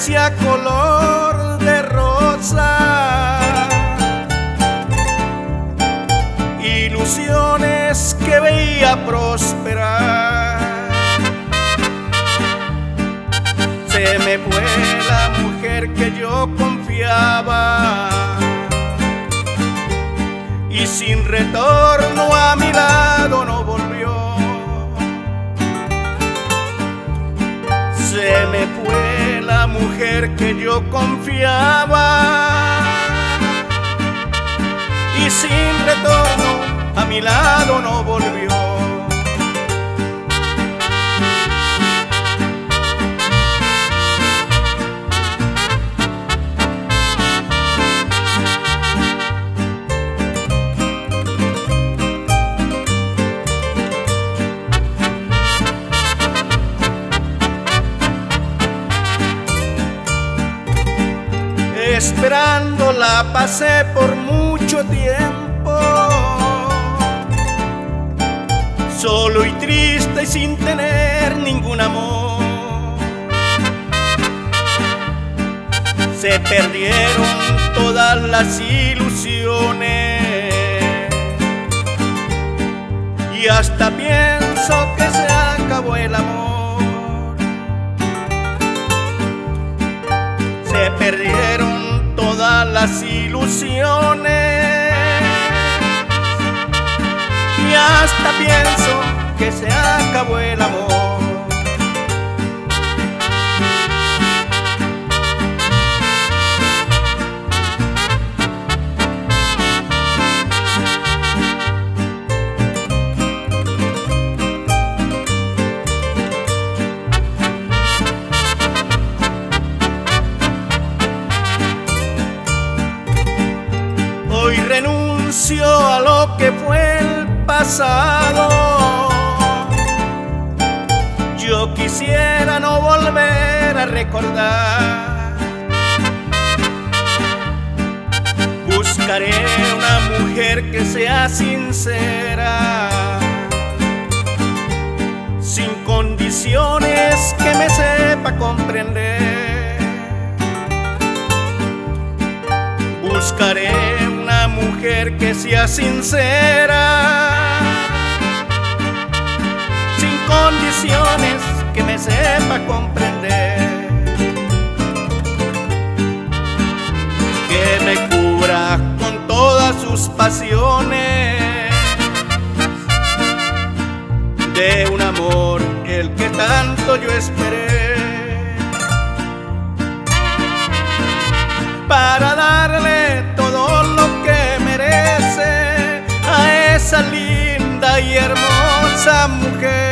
decía color de rosa, ilusiones que veía prosperar. Se me fue la mujer que yo confiaba y sin retorno a mi lado no volvió. Se me fue la mujer que yo confiaba y sin retorno a mi lado no volvió. Esperándola pasé por mucho tiempo, solo y triste y sin tener ningún amor. Se perdieron todas las ilusiones y hasta pienso que se acabó el amor. Se perdieron todas las ilusiones y hasta pienso que se acabó el amor. Hoy renuncio a lo que fue el pasado. Yo quisiera no volver a recordar. Buscaré una mujer que sea sincera, sin condiciones, que me sepa comprender. Buscaré una mujer que sea sincera, sin condiciones, que me sepa comprender. Que me cubra con todas sus pasiones, de un amor el que tanto yo esperé, para darle todo lo que merece a esa linda y hermosa mujer.